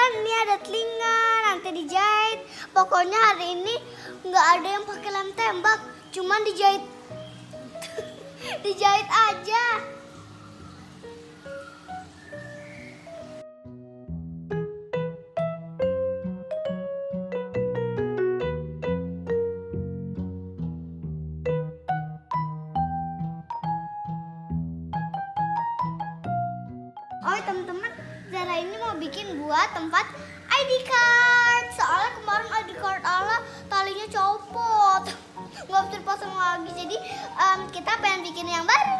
teman-teman, ini ada telinga, nanti dijahit. Pokoknya hari ini nggak ada yang pakai lem tembak, cuman dijahit. Dijahit aja. Oh teman-teman, Zara ini mau bikin buat tempat ID card. Soalnya kemarin ID card Ala talinya copot, nggak bisa dipasang lagi. Jadi kita pengen bikin yang baru.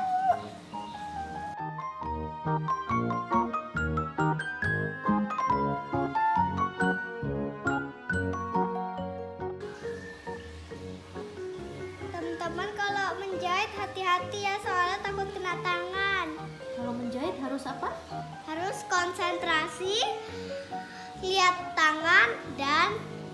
Teman-teman kalau menjahit hati-hati ya, soalnya takut kena tangan. Kalau menjahit harus apa? Harus konsentrasi, lihat tangan, dan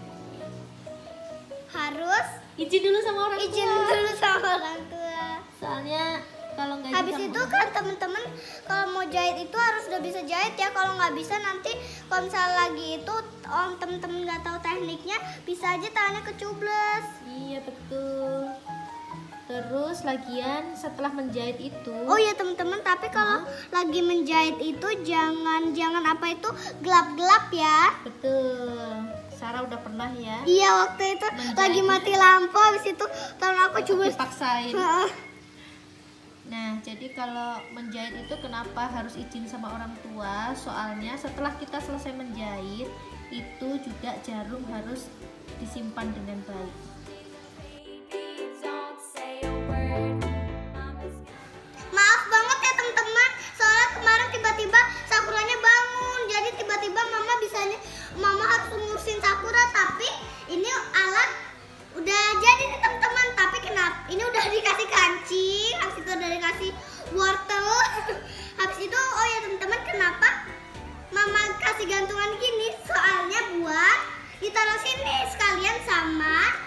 harus Izin dulu sama orang tua. izin dulu sama orang tua. Soalnya kalau nggak Habis izin itu sama kan teman-teman kalau mau jahit itu harus udah bisa jahit ya. Kalau nggak bisa nanti kalau misalnya lagi itu teman-teman nggak tahu tekniknya, bisa aja tangannya kecubles. Iya betul. Terus lagian setelah menjahit itu, Oh iya teman-teman, tapi kalau lagi menjahit itu jangan apa itu gelap-gelap ya. betul. Sarah udah pernah ya Iya, waktu itu Menjahit. lagi mati lampu, habis itu tangan aku cubles. dipaksain. Heeh. Nah, jadi kalau menjahit itu kenapa harus izin sama orang tua? Soalnya setelah kita selesai menjahit, itu juga jarum harus disimpan dengan baik. Maaf banget ya teman-teman, soalnya kemarin tiba-tiba Sakuranya bangun, jadi tiba-tiba mama harus ngurusin Sakura, tapi ini alat udah jadi nih teman-teman. Tapi kenapa ini udah dikasih kancing, habis itu udah dikasih wortel. Habis itu oh ya teman-teman, kenapa mama kasih gantungan gini? Soalnya buat ditaruh sini sekalian sama